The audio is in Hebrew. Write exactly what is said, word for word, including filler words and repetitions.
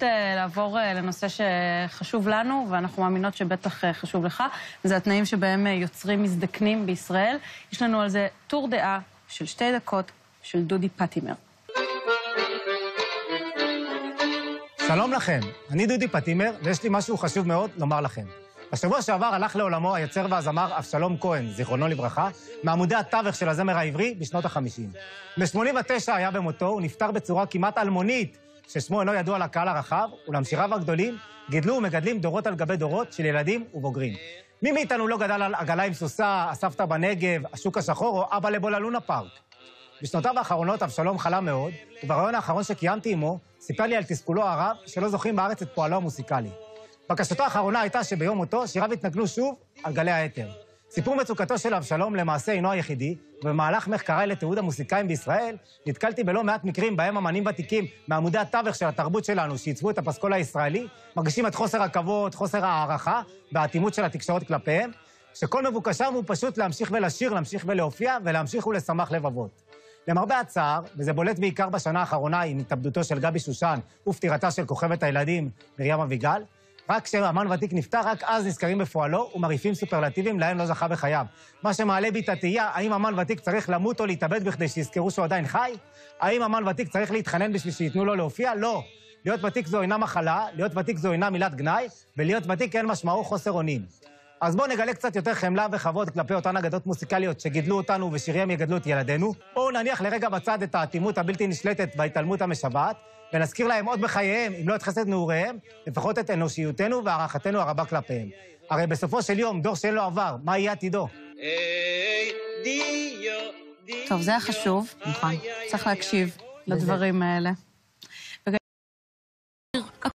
באמת לעבור לנושא שחשוב לנו, ואנחנו מאמינות שבטח חשוב לך, וזה התנאים שבהם יוצרים מזדקנים בישראל. יש לנו על זה טור דעה של שתי דקות של דודי פטימר. שלום לכם, אני דודי פטימר, ויש לי משהו חשוב מאוד לומר לכם. בשבוע שעבר הלך לעולמו היוצר והזמר אבשלום כהן, זיכרונו לברכה, מעמודי התווך של הזמר העברי בשנות החמישים. ב-שמונים ותשע היה במותו, הוא נפטר בצורה כמעט אלמונית, ששמו אינו ידוע לקהל הרחב, ולמשיריו הגדולים גידלו ומגדלים דורות על גבי דורות של ילדים ובוגרים. מי מאיתנו לא גדל על עגלה עם סוסה, הסבתא בנגב, השוק השחור או אבא לבוא ללונה פארק? בשנותיו האחרונות אבשלום חלה מאוד, וברעיון האחרון שקיימתי עמו, סיפר לי על תסכולו הרב שלא זוכים בארץ את פועלו המוסיקלי. בקשתו האחרונה הייתה שביום מותו שיריו התנגנו שוב על גלי האתר. סיפור מצוקתו של אבשלום למעשה אינו היחידי, ובמהלך מחקריי לתיעוד המוסיקאים בישראל, נתקלתי בלא מעט מקרים בהם אמנים ותיקים מעמודי התווך של התרבות שלנו, שעיצבו את הפסקול הישראלי, מרגישים את חוסר הכבוד, חוסר הערכה והאטימות של התקשורת כלפיהם, שכל מבוקשם הוא פשוט להמשיך ולשיר, להמשיך ולהופיע ולהמשיך ולשמח לבבות. למרבה הצער, וזה בולט בעיקר בשנה האחרונה עם התאבדותו של גבי שושן ופטירתה של כוכבת הילדים מרים אביגל, רק כשאמן ותיק נפטר, רק אז נזכרים בפועלו ומרעיפים סופרלטיבים להם לא זכה בחייו. מה שמעלה בי את התהייה, האם אמן ותיק צריך למות או להתאבד בכדי שיזכרו שהוא עדיין חי? האם אמן ותיק צריך להתחנן בשביל שייתנו לו להופיע? לא. להיות ותיק זו אינה מחלה, להיות ותיק זו אינה מילת גנאי, ולהיות ותיק אין משמעו חוסר אונים. אז בואו נגלה קצת יותר חמלה וכבוד כלפי אותן אגדות מוסיקליות שגידלו אותנו ושיריהם יגדלו את ילדינו. בואו נניח לרגע בצד את האטימות הבלתי נשלטת וההתעלמות המשוועת, ונזכיר להם עוד בחייהם, אם לא את חסד נעוריהם, לפחות את אנושיותנו והערכתנו הרבה כלפיהם. הרי בסופו של יום, דור שאין לו עבר, מה יהיה עתידו? טוב, זה היה חשוב. נכון. צריך להקשיב לדברים האלה.